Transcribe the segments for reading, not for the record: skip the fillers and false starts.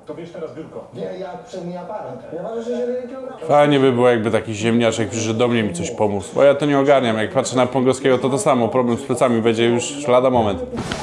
To wiesz teraz biurko. Nie, ja przejmuję aparat. Ja ważę 61 kg. Fajnie by było, jakby taki ziemniaczek przyszedł do mnie i mi coś pomógł. Bo ja to nie ogarniam. Jak patrzę na Pongowskiego, to samo. Problem z plecami będzie już lada moment.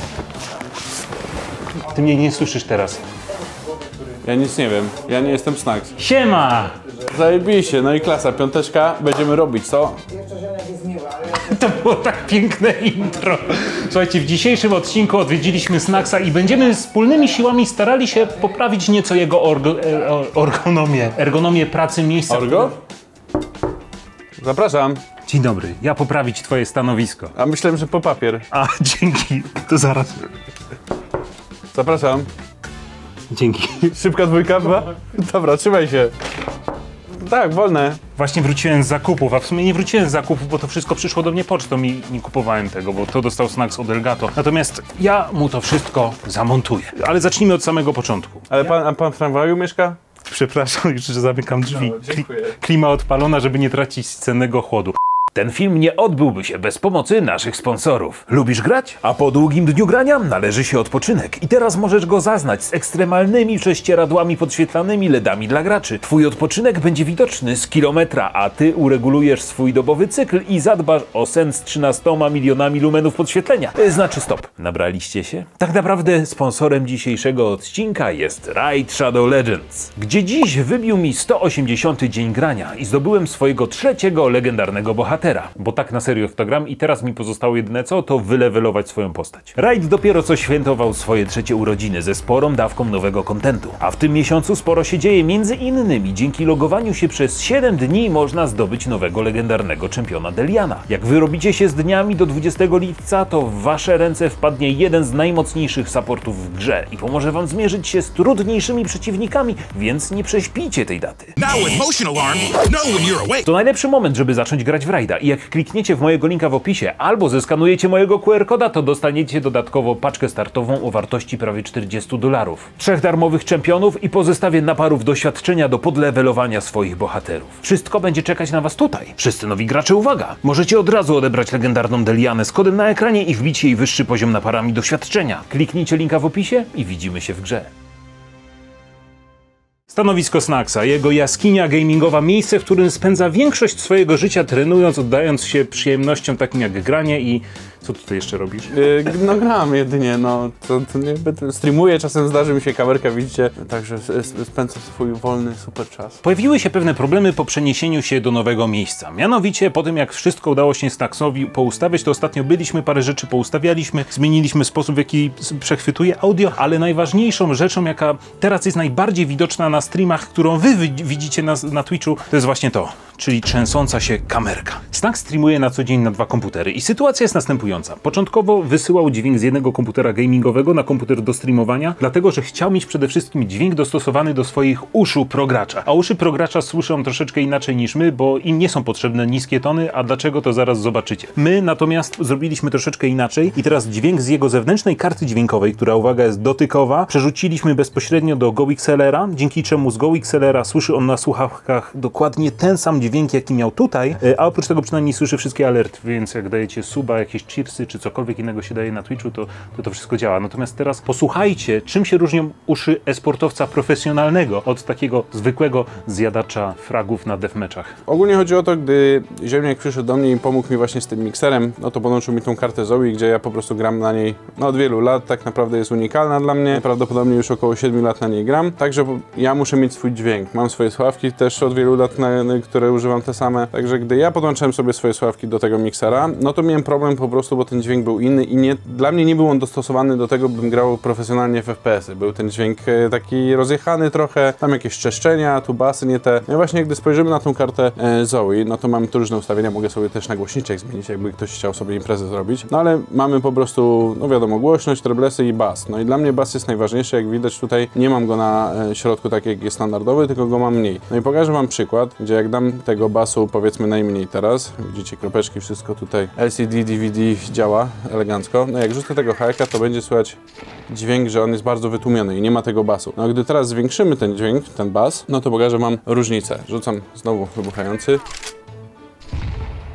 Ty mnie nie słyszysz teraz. Ja nic nie wiem. Ja nie jestem Snacks. Siema! Zajebiście. No i klasa. Piąteczka. Będziemy robić, co? Jeszcze ziemniak jest miły, ale To było tak piękne intro. Słuchajcie, w dzisiejszym odcinku odwiedziliśmy Snacksa i będziemy wspólnymi siłami starali się poprawić nieco jego ergonomię pracy miejsca. Orgo? Zapraszam. Dzień dobry, ja poprawić twoje stanowisko. A myślałem, że po papier. A, dzięki, to zaraz. Zapraszam. Dzięki. Szybka dwójka była? Dobra, trzymaj się. Tak, wolne. Właśnie wróciłem z zakupów, a w sumie nie wróciłem z zakupów, bo to wszystko przyszło do mnie pocztą i nie kupowałem tego, bo to dostał Snacks od Elgato. Natomiast ja mu to wszystko zamontuję. Ale zacznijmy od samego początku. Ale pan w tramwaju mieszka? Przepraszam, już zamykam drzwi. No, dziękuję. Klima odpalona, żeby nie tracić cennego chłodu. Ten film nie odbyłby się bez pomocy naszych sponsorów. Lubisz grać? A po długim dniu grania należy się odpoczynek. I teraz możesz go zaznać z ekstremalnymi prześcieradłami podświetlanymi LEDami dla graczy. Twój odpoczynek będzie widoczny z kilometra, a ty uregulujesz swój dobowy cykl i zadbasz o sen z 13 milionami lumenów podświetlenia. Znaczy stop. Nabraliście się? Tak naprawdę sponsorem dzisiejszego odcinka jest Raid Shadow Legends, gdzie dziś wybił mi 180 dzień grania i zdobyłem swojego trzeciego legendarnego bohatera. Bo tak na serio w to gram i teraz mi pozostało jedyne co, to wylewelować swoją postać. Raid dopiero co świętował swoje trzecie urodziny ze sporą dawką nowego kontentu. A w tym miesiącu sporo się dzieje, między innymi dzięki logowaniu się przez 7 dni można zdobyć nowego legendarnego czempiona Deliana. Jak wyrobicie się z dniami do 20 lipca, to w wasze ręce wpadnie jeden z najmocniejszych supportów w grze i pomoże wam zmierzyć się z trudniejszymi przeciwnikami, więc nie prześpijcie tej daty. To najlepszy moment, żeby zacząć grać w Raida. I jak klikniecie w mojego linka w opisie albo zeskanujecie mojego QR-koda, to dostaniecie dodatkowo paczkę startową o wartości prawie $40. 3 darmowych czempionów i po zestawie naparów doświadczenia do podlewelowania swoich bohaterów. Wszystko będzie czekać na was tutaj. Wszyscy nowi gracze, uwaga! Możecie od razu odebrać legendarną Delianę z kodem na ekranie i wbić jej wyższy poziom naparami doświadczenia. Kliknijcie linka w opisie i widzimy się w grze. Stanowisko Snacksa, jego jaskinia gamingowa, miejsce, w którym spędza większość swojego życia trenując, oddając się przyjemnościom takim jak granie i... Co tutaj jeszcze robisz? No gram jedynie, no. To nie, streamuję, czasem zdarzy mi się kamerkę, widzicie. Także spędzam swój wolny, super czas. Pojawiły się pewne problemy po przeniesieniu się do nowego miejsca. Mianowicie po tym jak wszystko udało się Snacksowi poustawiać, to ostatnio byliśmy, parę rzeczy poustawialiśmy, zmieniliśmy sposób w jaki przechwytuje audio, ale najważniejszą rzeczą, jaka teraz jest najbardziej widoczna na streamach, którą wy widzicie na Twitchu, to jest właśnie to, czyli trzęsąca się kamerka. Snacks streamuje na co dzień na 2 komputery i sytuacja jest następująca. Początkowo wysyłał dźwięk z jednego komputera gamingowego na komputer do streamowania, dlatego że chciał mieć przede wszystkim dźwięk dostosowany do swoich uszu progracza. A uszy progracza słyszą troszeczkę inaczej niż my, bo im nie są potrzebne niskie tony, a dlaczego to zaraz zobaczycie. My natomiast zrobiliśmy troszeczkę inaczej i teraz dźwięk z jego zewnętrznej karty dźwiękowej, która uwaga jest dotykowa, przerzuciliśmy bezpośrednio do GoXLR-a, dzięki czemu z GoXLR-a słyszy on na słuchawkach dokładnie ten sam dźwięk, jaki miał tutaj, a oprócz tego przynajmniej słyszy wszystkie alerty, więc jak dajecie suba, jakieś cheersy, czy cokolwiek innego się daje na Twitchu, to wszystko działa. Natomiast teraz posłuchajcie, czym się różnią uszy e-sportowca profesjonalnego od takiego zwykłego zjadacza fragów na deathmatchach. Ogólnie chodzi o to, gdy Ziemniak przyszedł do mnie i pomógł mi właśnie z tym mikserem, no to podłączył mi tą kartę Zoe, gdzie ja po prostu gram na niej od wielu lat, tak naprawdę jest unikalna dla mnie, prawdopodobnie już około 7 lat na niej gram, także ja muszę mieć swój dźwięk. Mam swoje słuchawki też od wielu lat, które używam te same, także gdy ja podłączyłem sobie swoje słuchawki do tego miksera, no to miałem problem po prostu, bo ten dźwięk był inny i dla mnie nie był on dostosowany do tego, bym grał profesjonalnie w FPS-y. Był ten dźwięk taki rozjechany trochę, tam jakieś trzeszczenia, tu basy nie te. No i właśnie gdy spojrzymy na tą kartę Zoe, no to mamy tu różne ustawienia, mogę sobie też na głośniczek zmienić, jakby ktoś chciał sobie imprezę zrobić. No ale mamy po prostu, no wiadomo, głośność, treblesy i bas. No i dla mnie bas jest najważniejszy, jak widać tutaj nie mam go na środku tak jak jest standardowy, tylko go mam mniej. No i pokażę wam przykład, gdzie jak dam tego basu powiedzmy najmniej teraz, widzicie kropeczki, wszystko tutaj LCD, DVD działa elegancko. No jak rzucę tego hajka, to będzie słychać dźwięk, że on jest bardzo wytłumiony i nie ma tego basu. No gdy teraz zwiększymy ten dźwięk, ten bas, no to pokażę wam różnicę. Rzucam znowu wybuchający.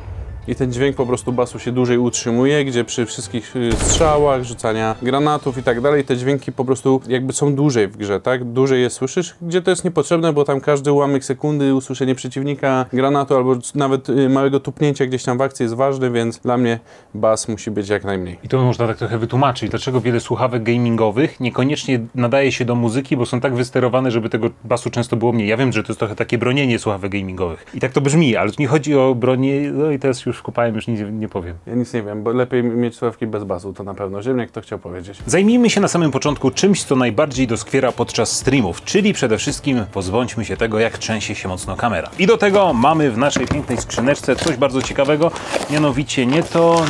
i ten dźwięk po prostu basu się dłużej utrzymuje, gdzie przy wszystkich strzałach, rzucania granatów i tak dalej, te dźwięki po prostu jakby są dłużej w grze, tak? Dłużej je słyszysz, gdzie to jest niepotrzebne, bo tam każdy ułamek sekundy, usłyszenie przeciwnika, granatu albo nawet małego tupnięcia gdzieś tam w akcji jest ważny, więc dla mnie bas musi być jak najmniej. I to można tak trochę wytłumaczyć, dlaczego wiele słuchawek gamingowych niekoniecznie nadaje się do muzyki, bo są tak wysterowane, żeby tego basu często było mniej. Ja wiem, że to jest trochę takie bronienie słuchawek gamingowych. I tak to brzmi, ale tu nie chodzi o bronię, no i teraz już wkopałem, już nic nie powiem. Ja nic nie wiem, bo lepiej mieć słuchawki bez basu, to na pewno. Ziemniak to chciał powiedzieć. Zajmijmy się na samym początku czymś, co najbardziej doskwiera podczas streamów, czyli przede wszystkim pozbądźmy się tego, jak trzęsie się mocno kamera. I do tego mamy w naszej pięknej skrzyneczce coś bardzo ciekawego, mianowicie nie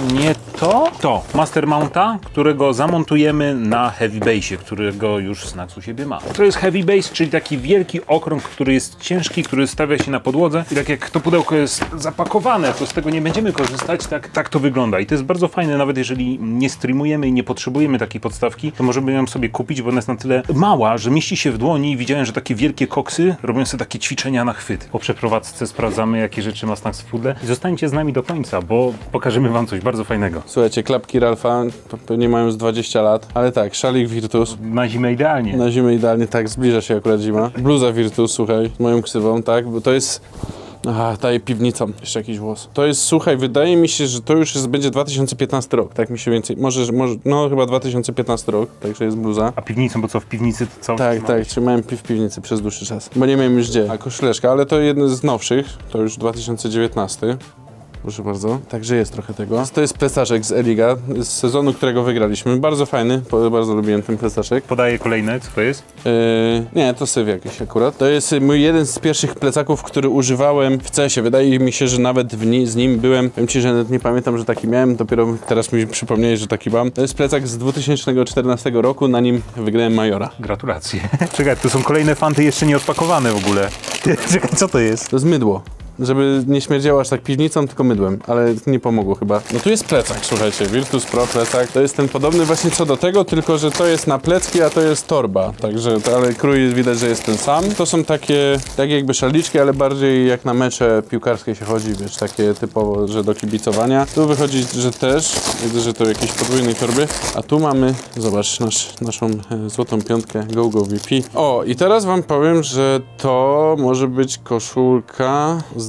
to Master Mounta, którego zamontujemy na Heavy Basie, którego już Snax u siebie ma. To jest Heavy Base, czyli taki wielki okrąg, który jest ciężki, który stawia się na podłodze i tak jak to pudełko jest zapakowane, to z tego nie będziemy korzystać, tak to wygląda. I to jest bardzo fajne, nawet jeżeli nie streamujemy i nie potrzebujemy takiej podstawki, to możemy ją sobie kupić, bo ona jest na tyle mała, że mieści się w dłoni i widziałem, że takie wielkie koksy robią sobie takie ćwiczenia na chwyt. Po przeprowadzce sprawdzamy, jakie rzeczy ma Snax w pudle i zostańcie z nami do końca, bo pokażemy wam coś bardzo fajnego. Słuchajcie, klapki Ralfa pewnie mają z 20 lat, ale tak, szalik Virtus. Na zimę idealnie. Na zimę idealnie, tak, zbliża się akurat zima. Bluza Virtus, słuchaj, moją ksywą, tak, bo to jest... Aha, daje piwnicą. Jeszcze jakiś włos. To jest, słuchaj, wydaje mi się, że to już będzie 2015 rok, tak mi się więcej, może, no chyba 2015 rok, także jest bluza. A piwnicą, bo co, w piwnicy to co? Tak, trzymałem w piwnicy przez dłuższy czas, bo nie miałem już gdzie. A koszuleczka, ale to jeden z nowszych, to już 2019. Proszę bardzo. Także jest trochę tego. To jest plecaczek z Eliga, z sezonu, którego wygraliśmy. Bardzo fajny, bardzo lubiłem ten plecaczek. Podaję kolejne, co to jest? Nie, to syf jakiś akurat. To jest mój jeden z pierwszych plecaków, który używałem w CS-ie. Wydaje mi się, że nawet z nim byłem. Powiem ci, że nawet nie pamiętam, że taki miałem. Dopiero teraz mi przypomnieli, że taki mam. To jest plecak z 2014 roku. Na nim wygrałem Majora. Gratulacje. Czekaj, tu są kolejne fanty jeszcze nie odpakowane w ogóle. Czekaj, co to jest? To jest mydło. Żeby nie śmierdziało aż tak piwnicą, tylko mydłem, ale nie pomogło chyba. No tu jest plecak, słuchajcie, Virtus Pro plecak. To jest ten podobny właśnie co do tego, tylko że to jest na plecki, a to jest torba. Także, ale krój widać, że jest ten sam. To są takie jakby szaliczki, ale bardziej jak na mecze piłkarskie się chodzi, wiesz, takie typowo, że do kibicowania. Tu wychodzi, że też, widzę, że to jakieś podwójnej torby, a tu mamy, zobacz, naszą złotą piątkę GoGo VP. O, i teraz wam powiem, że to może być koszulka z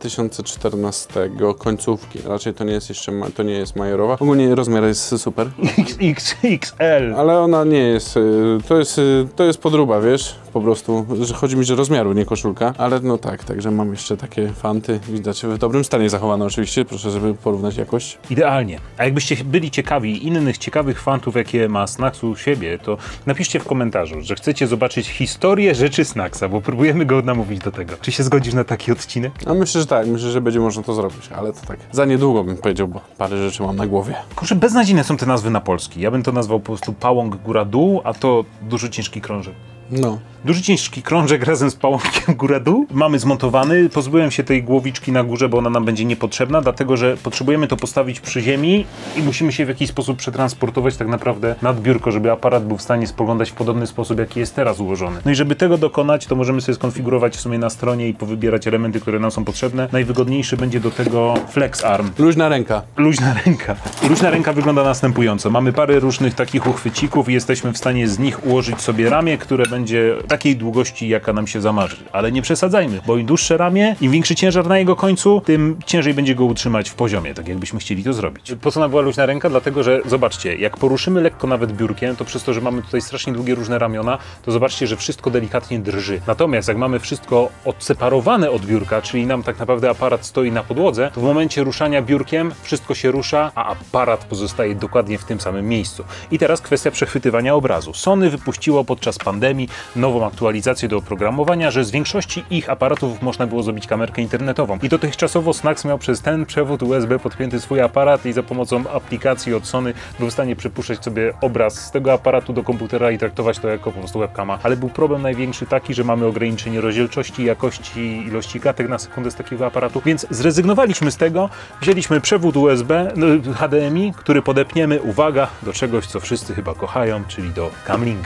2014 końcówki. Raczej to nie jest jeszcze, to nie jest majorowa. Ogólnie rozmiar jest super. XXL. Ale ona nie jest, to jest podróba, wiesz, po prostu, że chodzi mi, że rozmiaru, nie koszulka. Ale no tak, także mam jeszcze takie fanty, widać w dobrym stanie zachowane oczywiście, proszę, żeby porównać jakość. Idealnie. A jakbyście byli ciekawi innych ciekawych fantów, jakie ma Snax u siebie, to napiszcie w komentarzu, że chcecie zobaczyć historię rzeczy Snaxa, bo próbujemy go namówić do tego. Czy się zgodzisz na taki odcinek? A myślę, że tak, myślę, że będzie można to zrobić, ale to tak za niedługo bym powiedział, bo parę rzeczy mam na głowie. Kurczę, beznadziejne są te nazwy na polski. Ja bym to nazwał po prostu pałąk góra-dół, a to duży ciężki krążek. No. Duży ciężki krążek razem z pałąkiem góra-dół. Mamy zmontowany. Pozbyłem się tej głowiczki na górze, bo ona nam będzie niepotrzebna, dlatego że potrzebujemy to postawić przy ziemi i musimy się w jakiś sposób przetransportować tak naprawdę nad biurko, żeby aparat był w stanie spoglądać w podobny sposób, jaki jest teraz ułożony. No i żeby tego dokonać, to możemy sobie skonfigurować w sumie na stronie i powybierać elementy, które nam są potrzebne. Najwygodniejszy będzie do tego flex arm. Luźna ręka. Luźna ręka. Luźna ręka wygląda następująco. Mamy parę różnych takich uchwycików i jesteśmy w stanie z nich ułożyć sobie ramię, które będzie takiej długości, jaka nam się zamarzy. Ale nie przesadzajmy, bo im dłuższe ramię, im większy ciężar na jego końcu, tym ciężej będzie go utrzymać w poziomie, tak jakbyśmy chcieli to zrobić. Po co nam była luźna ręka? Dlatego, że zobaczcie, jak poruszymy lekko nawet biurkiem, to przez to, że mamy tutaj strasznie długie różne ramiona, to zobaczcie, że wszystko delikatnie drży. Natomiast jak mamy wszystko odseparowane od biurka, czyli nam tak naprawdę aparat stoi na podłodze, to w momencie ruszania biurkiem wszystko się rusza, a aparat pozostaje dokładnie w tym samym miejscu. I teraz kwestia przechwytywania obrazu. Sony wypuściło podczas pandemii nową aktualizację do oprogramowania, że z większości ich aparatów można było zrobić kamerkę internetową. I dotychczasowo Snax miał przez ten przewód USB podpięty swój aparat i za pomocą aplikacji od Sony był w stanie przepuszczać sobie obraz z tego aparatu do komputera i traktować to jako po prostu webkama. Ale był problem największy taki, że mamy ograniczenie rozdzielczości, jakości, ilości klatek na sekundę z takiego aparatu, więc zrezygnowaliśmy z tego, wzięliśmy przewód USB, HDMI, który podepniemy, uwaga, do czegoś, co wszyscy chyba kochają, czyli do Camlinka.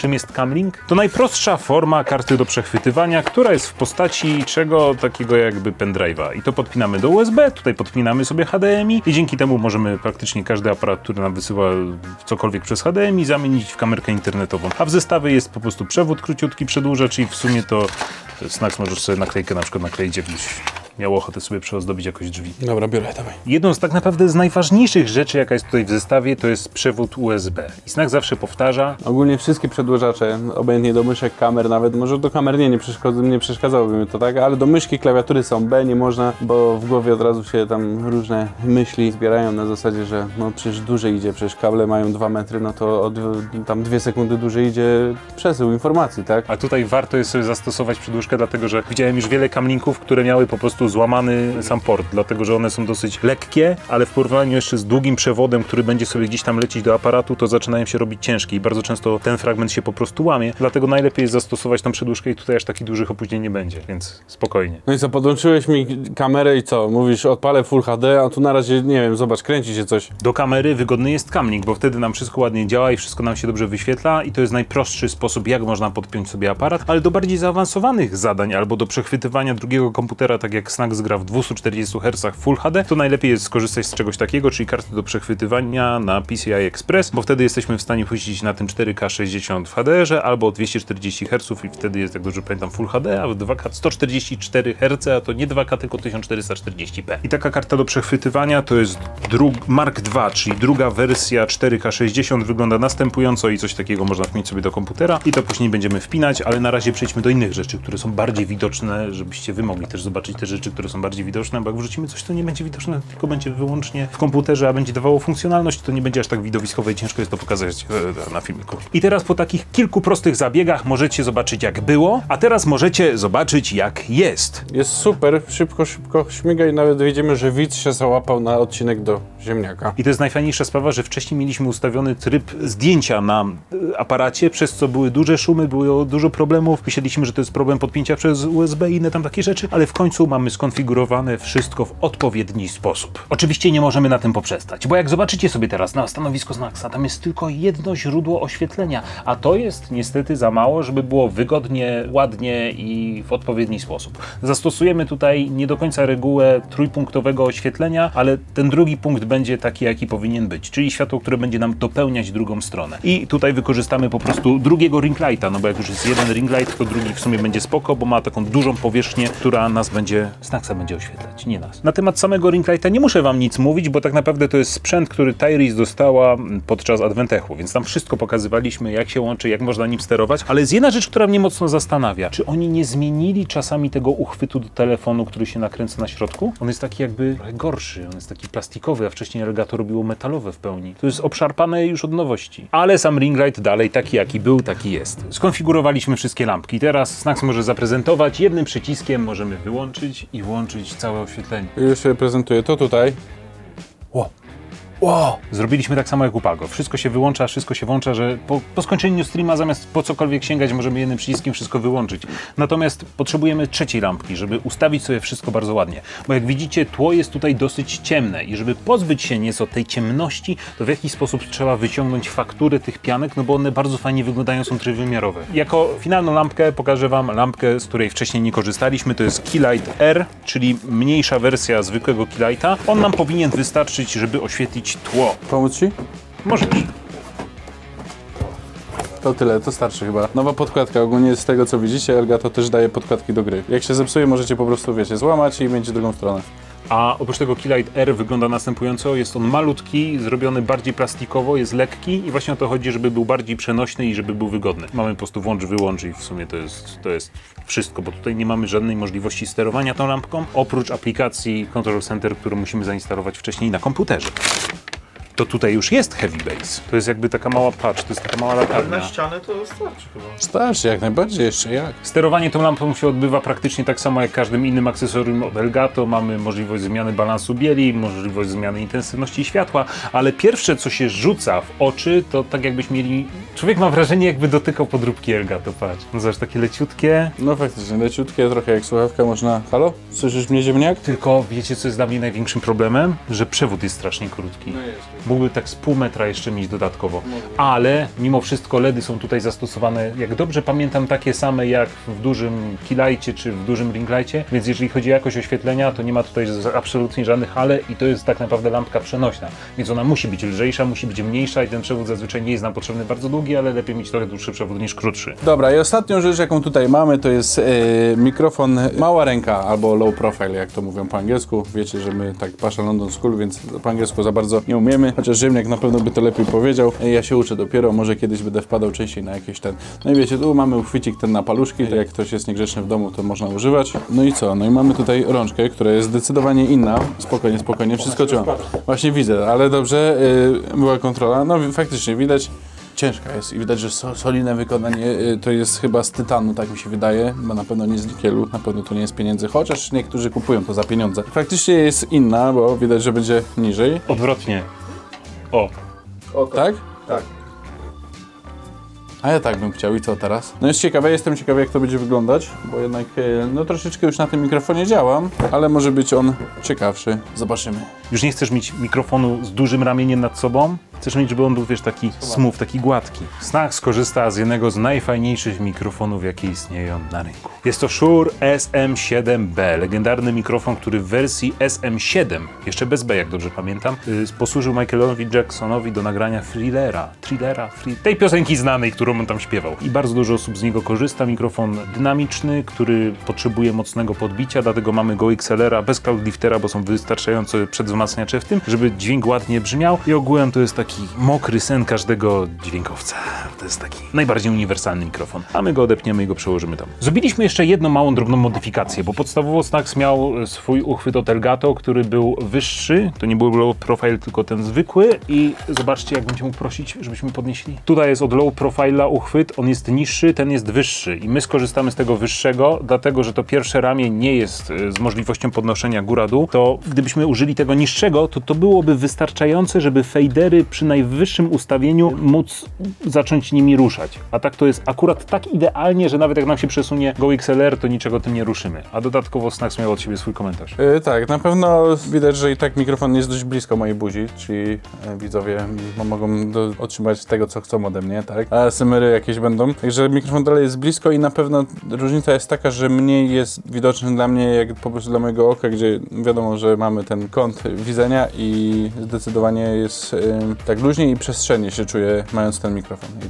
Czym jest Camlink? To najprostsza forma karty do przechwytywania, która jest w postaci czego takiego jakby pendrive'a. I to podpinamy do USB, tutaj podpinamy sobie HDMI i dzięki temu możemy praktycznie każdy aparat, który nam wysyła cokolwiek przez HDMI, zamienić w kamerkę internetową. A w zestawie jest po prostu przewód króciutki, przedłużacz i w sumie to Snax możesz sobie naklejkę na przykład nakleić, jakbyś miał ochotę sobie przeozdobić jakoś drzwi. Dobra, biorę, dawaj. Jedną z tak naprawdę z najważniejszych rzeczy, jaka jest tutaj w zestawie, to jest przewód USB. I Snax zawsze powtarza. Ogólnie wszystkie przedłużacze, obojętnie do myszek, kamer, nawet może do kamer nie przeszkadzałoby mi to, tak? Ale do myszki, klawiatury są B, nie można, bo w głowie od razu się tam różne myśli zbierają na zasadzie, że no przecież dłużej idzie, przecież kable mają 2 metry, no to tam 2 sekundy dłużej idzie przesył informacji, tak? A tutaj warto jest sobie zastosować przedłużkę, dlatego że widziałem już wiele Camlinków, które miały po prostu złamany sam port, dlatego że one są dosyć lekkie, ale w porównaniu jeszcze z długim przewodem, który będzie sobie gdzieś tam lecieć do aparatu, to zaczynają się robić ciężkie i bardzo często ten fragment się po prostu łamie, dlatego najlepiej jest zastosować tą przedłużkę i tutaj aż takich dużych opóźnień nie będzie, więc spokojnie. No i co, podłączyłeś mi kamerę i co? Mówisz, odpalę Full HD, a tu na razie, nie wiem, zobacz, kręci się coś. Do kamery wygodny jest Camlink, bo wtedy nam wszystko ładnie działa i wszystko nam się dobrze wyświetla i to jest najprostszy sposób, jak można podpiąć sobie aparat, ale do bardziej zaawansowanych zadań albo do przechwytywania drugiego komputera, tak jak Snax gra w 240 Hz Full HD, to najlepiej jest skorzystać z czegoś takiego, czyli karty do przechwytywania na PCI Express, bo wtedy jesteśmy w stanie puścić na tym 4K 60 w HDR-ze albo 240 Hz i wtedy jest, jak dobrze pamiętam, Full HD, a w 2K 144 Hz, a to nie 2K, tylko 1440p. I taka karta do przechwytywania to jest Mark II, czyli druga wersja 4K 60, wygląda następująco i coś takiego można wpiąć sobie do komputera i to później będziemy wpinać, ale na razie przejdźmy do innych rzeczy, które są bardziej widoczne, żebyście wy mogli też zobaczyć te rzeczy, które są bardziej widoczne, bo jak wrzucimy coś, to nie będzie widoczne, tylko będzie wyłącznie w komputerze, a będzie dawało funkcjonalność, to nie będzie aż tak widowiskowe i ciężko jest to pokazać na filmiku. I teraz po takich kilku prostych zabiegach możecie zobaczyć, jak było, a teraz możecie zobaczyć, jak jest. Jest super, szybko śmiga i nawet widzimy, że widz się załapał na odcinek do ziemniaka. I to jest najfajniejsza sprawa, że wcześniej mieliśmy ustawiony tryb zdjęcia na aparacie, przez co były duże szumy, było dużo problemów. Myśleliśmy, że to jest problem podpięcia przez USB i inne tam takie rzeczy, ale w końcu mamy skonfigurowane wszystko w odpowiedni sposób. Oczywiście nie możemy na tym poprzestać, bo jak zobaczycie sobie teraz na stanowisku Snaxa, tam jest tylko jedno źródło oświetlenia, a to jest niestety za mało, żeby było wygodnie, ładnie i w odpowiedni sposób. Zastosujemy tutaj nie do końca regułę trójpunktowego oświetlenia, ale ten drugi punkt będzie taki, jaki powinien być, czyli światło, które będzie nam dopełniać drugą stronę. I tutaj wykorzystamy po prostu drugiego ring lighta, no bo jak już jest jeden ring light, to drugi w sumie będzie spoko, bo ma taką dużą powierzchnię, która Snaxa będzie oświetlać, nie nas. Na temat samego ring lighta nie muszę wam nic mówić, bo tak naprawdę to jest sprzęt, który Tyrese dostała podczas Adventechu, więc tam wszystko pokazywaliśmy, jak się łączy, jak można nim sterować, ale jest jedna rzecz, która mnie mocno zastanawia. Czy oni nie zmienili czasami tego uchwytu do telefonu, który się nakręca na środku? On jest taki jakby trochę gorszy, on jest taki plastikowy, a wcześniej Elgato robiło metalowe w pełni. To jest obszarpane już od nowości. Ale sam ring light dalej taki, jaki był, taki jest. Skonfigurowaliśmy wszystkie lampki. Teraz Snax może zaprezentować. Jednym przyciskiem możemy wyłączyć i włączyć całe oświetlenie. Już się prezentuje to tutaj. Wow. Zrobiliśmy tak samo jak u Pago. Wszystko się wyłącza, wszystko się włącza, że po skończeniu streama zamiast po cokolwiek sięgać możemy jednym przyciskiem wszystko wyłączyć. Natomiast potrzebujemy trzeciej lampki, żeby ustawić sobie wszystko bardzo ładnie. Bo jak widzicie, tło jest tutaj dosyć ciemne i żeby pozbyć się nieco tej ciemności, to w jakiś sposób trzeba wyciągnąć fakturę tych pianek, no bo one bardzo fajnie wyglądają, są trójwymiarowe. Jako finalną lampkę pokażę wam lampkę, z której wcześniej nie korzystaliśmy. To jest Keylight R, czyli mniejsza wersja zwykłego Keylighta. On nam powinien wystarczyć, żeby oświetlić tło. Pomóc ci? Możesz. To tyle, to starczy chyba. Nowa podkładka, ogólnie z tego co widzicie, Elgato też daje podkładki do gry. Jak się zepsuje, możecie po prostu, wiecie, złamać i mieć drugą stronę. A oprócz tego Keylight R wygląda następująco. Jest on malutki, zrobiony bardziej plastikowo, jest lekki i właśnie o to chodzi, żeby był bardziej przenośny i żeby był wygodny. Mamy po prostu włącz, wyłącz i w sumie to jest wszystko, bo tutaj nie mamy żadnej możliwości sterowania tą lampką, oprócz aplikacji Control Center, którą musimy zainstalować wcześniej na komputerze. To tutaj już jest Heavy Base. To jest jakby taka mała patch, to jest taka mała latarnia. Na ścianę to starczy chyba. Starczy, jak najbardziej, jeszcze jak. Sterowanie tą lampą się odbywa praktycznie tak samo jak każdym innym akcesorium od Elgato. Mamy możliwość zmiany balansu bieli, możliwość zmiany intensywności światła, ale pierwsze co się rzuca w oczy, to tak jakbyś mieli... Człowiek ma wrażenie, jakby dotykał podróbki Elgato, patrz. No zobacz, takie leciutkie. No faktycznie, leciutkie, trochę jak słuchawka można... Halo? Słyszysz mnie, ziemniak? Tylko wiecie co jest dla mnie największym problemem? Że przewód jest strasznie krótki. No jest. Mógłby tak z pół metra jeszcze mieć dodatkowo. Ale mimo wszystko LEDy są tutaj zastosowane, jak dobrze pamiętam, takie same jak w dużym Keylightie czy w dużym Ringlightie, więc jeżeli chodzi o jakość oświetlenia, to nie ma tutaj absolutnie żadnych ale i to jest tak naprawdę lampka przenośna, więc ona musi być lżejsza, musi być mniejsza i ten przewód zazwyczaj nie jest nam potrzebny bardzo długi, ale lepiej mieć trochę dłuższy przewód niż krótszy. Dobra, i ostatnią rzecz, jaką tutaj mamy, to jest mikrofon mała ręka albo low profile, jak to mówią po angielsku. Wiecie, że my tak Pasha London School, więc po angielsku za bardzo nie umiemy, chociaż Ziemniak na pewno by to lepiej powiedział. Ja się uczę dopiero, może kiedyś będę wpadał częściej na jakieś ten... No i wiecie, tu mamy uchwycik ten na paluszki, jak ktoś jest niegrzeczny w domu, to można używać. No i co? No i mamy tutaj rączkę, która jest zdecydowanie inna. Spokojnie, spokojnie, wszystko trzeba. Właśnie widzę, ale dobrze, była kontrola. No faktycznie widać. Ciężka jest i widać, że solidne wykonanie to jest chyba z tytanu, tak mi się wydaje, bo na pewno nie z nikelu, na pewno to nie jest pieniędzy, chociaż niektórzy kupują to za pieniądze. Faktycznie jest inna, bo widać, że będzie niżej. Odwrotnie. O. Tak? Tak. A ja tak bym chciał i co teraz? No jest ciekawe, jestem ciekawy jak to będzie wyglądać, bo jednak no troszeczkę już na tym mikrofonie działam, ale może być on ciekawszy. Zobaczymy. Już nie chcesz mieć mikrofonu z dużym ramieniem nad sobą? Chcesz mieć, żeby on był, wiesz, taki smooth, taki gładki. Snach skorzysta z jednego z najfajniejszych mikrofonów, jakie istnieją na rynku. Jest to Shure SM7B, legendarny mikrofon, który w wersji SM7, jeszcze bez B, jak dobrze pamiętam, posłużył Michaelowi Jacksonowi do nagrania Thrillera, tej piosenki znanej, którą on tam śpiewał. I bardzo dużo osób z niego korzysta. Mikrofon dynamiczny, który potrzebuje mocnego podbicia, dlatego mamy go XLR-a bez cloudliftera, bo są wystarczające przedwzmacniacze w tym, żeby dźwięk ładnie brzmiał i ogółem to jest taki mokry sen każdego dźwiękowca. To jest taki najbardziej uniwersalny mikrofon. A my go odepniemy i go przełożymy tam. Zrobiliśmy jeszcze jedną małą, drobną modyfikację, bo podstawowo Snax miał swój uchwyt od Elgato, który był wyższy. To nie był low profile, tylko ten zwykły i zobaczcie, jak bym cię mógł prosić, żebyśmy podnieśli. Tutaj jest od low profile'a uchwyt, on jest niższy, ten jest wyższy i my skorzystamy z tego wyższego, dlatego, że to pierwsze ramię nie jest z możliwością podnoszenia góra-dół, to gdybyśmy użyli tego niższego, to byłoby wystarczające, żeby fadery przy najwyższym ustawieniu móc zacząć nimi ruszać. A tak to jest akurat tak idealnie, że nawet jak nam się przesunie Go XLR, to niczego tym nie ruszymy. A dodatkowo Snax miał od siebie swój komentarz. Tak, na pewno widać, że i tak mikrofon jest dość blisko mojej buzi, czyli widzowie mogą otrzymać tego, co chcą ode mnie, tak? A ASMR-y jakieś będą. Także mikrofon dalej jest blisko i na pewno różnica jest taka, że mniej jest widoczny dla mnie, jak po prostu dla mojego oka, gdzie wiadomo, że mamy ten kąt widzenia i zdecydowanie jest tak luźniej i przestrzennie się czuję, mając ten mikrofon i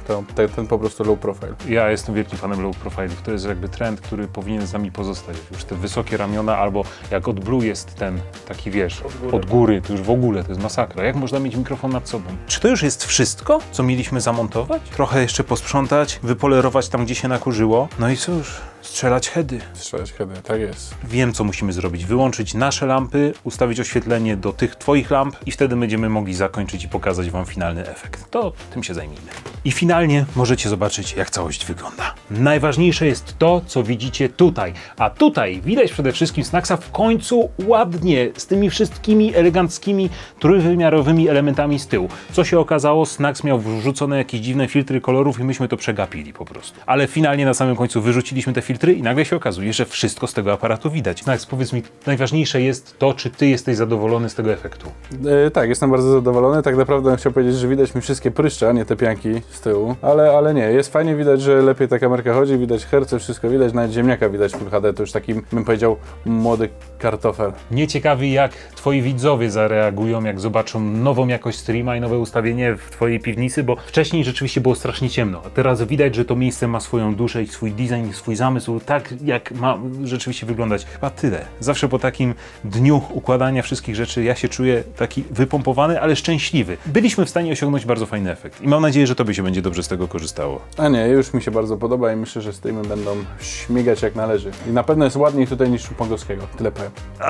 ten po prostu low profile. Ja jestem wielkim fanem low profilów. To jest jakby trend, który powinien z nami pozostać. Już te wysokie ramiona, albo jak od Blue jest ten taki, wiesz, od góry, to już w ogóle to jest masakra. Jak można mieć mikrofon nad sobą? Czy to już jest wszystko, co mieliśmy zamontować? Trochę jeszcze posprzątać, wypolerować tam, gdzie się nakurzyło. No i cóż, strzelać heady. Strzelać heady, tak jest. Wiem, co musimy zrobić. Wyłączyć nasze lampy, ustawić oświetlenie do tych twoich lamp i wtedy będziemy mogli zakończyć i pokazać wam finalny efekt. To tym się zajmijmy. I finalnie możecie zobaczyć, jak całość wygląda. Najważniejsze jest to, co widzicie tutaj. A tutaj widać przede wszystkim Snaxa w końcu ładnie, z tymi wszystkimi eleganckimi, trójwymiarowymi elementami z tyłu. Co się okazało, Snax miał wrzucone jakieś dziwne filtry kolorów i myśmy to przegapili po prostu. Ale finalnie na samym końcu wyrzuciliśmy te filtry i nagle się okazuje, że wszystko z tego aparatu widać. Snax, powiedz mi, najważniejsze jest to, czy ty jesteś zadowolony z tego efektu. Tak, jestem bardzo zadowolony. Tak naprawdę chciałem powiedzieć, że widać mi wszystkie pryszcze, a nie te pianki z tyłu. Ale nie, jest fajnie widać, że lepiej ta kamerka chodzi, widać herce, wszystko widać, nawet ziemniaka widać Full HD, to już taki, bym powiedział, młody kartofel. Nieciekawy, jak twoi widzowie zareagują, jak zobaczą nową jakość streama i nowe ustawienie w twojej piwnicy, bo wcześniej rzeczywiście było strasznie ciemno, a teraz widać, że to miejsce ma swoją duszę i swój design, swój zamysł, tak jak ma rzeczywiście wyglądać. Chyba tyle. Zawsze po takim dniu układania wszystkich rzeczy ja się czuję taki wypompowany, ale szczęśliwy. Byliśmy w stanie osiągnąć bardzo fajny efekt i mam nadzieję, że tobie się będzie dobrze z tego korzystało. A nie, już mi się bardzo podoba i myślę, że streamy będą śmigać jak należy. I na pewno jest ładniej tutaj niż u Pongowskiego, tyle powiem.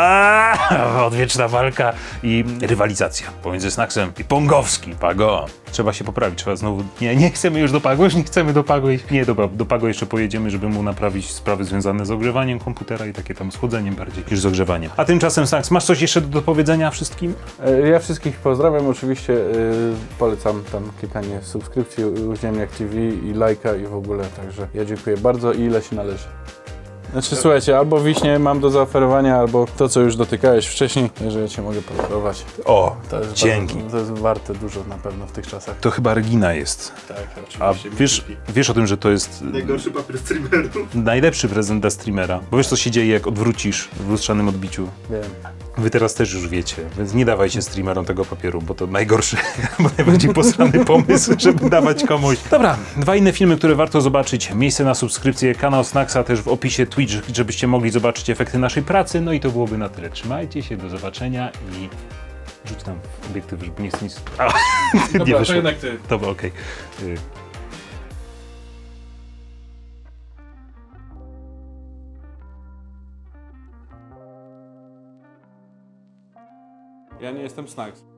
Odwieczna walka i rywalizacja pomiędzy Snaxem i Pongowskim. Pago. Trzeba się poprawić, trzeba znowu... Nie chcemy już do Pago, już nie chcemy do Pago. Nie, dobra, do Pago jeszcze pojedziemy, żeby mu naprawić sprawy związane z ogrzewaniem komputera i takie tam schłodzeniem bardziej niż z ogrzewaniem. A tymczasem, Snax, masz coś jeszcze do powiedzenia wszystkim? Ja wszystkich pozdrawiam, oczywiście polecam tam klikanie subskrypcji u Ziemniak TV i lajka i w ogóle, także ja dziękuję bardzo i ile się należy. Znaczy słuchajcie, albo wiśnie mam do zaoferowania, albo to, co już dotykałeś wcześniej, że ja cię mogę podarować. O, To jest dzięki. Bardzo, to jest warte dużo na pewno w tych czasach. To chyba Regina jest. Tak, A oczywiście. wiesz o tym, że to jest Najgorszy papier streameru. najlepszy prezent dla streamera. Bo wiesz, co się dzieje, jak odwrócisz w lustrzanym odbiciu. Wiem. Wy teraz też już wiecie, więc nie dawajcie streamerom tego papieru, bo to najgorszy, bo najbardziej posrany pomysł, żeby dawać komuś. Dobra, 2 inne filmy, które warto zobaczyć. Miejsce na subskrypcję, kanał Snacksa też w opisie Twitch, żebyście mogli zobaczyć efekty naszej pracy. No i to byłoby na tyle. Trzymajcie się, do zobaczenia i rzuć tam obiektyw, żeby nie chcę nic... A, nie Dobra, wyszło. to jednak ty. Dobra, okej. Ja nie jestem Snacks.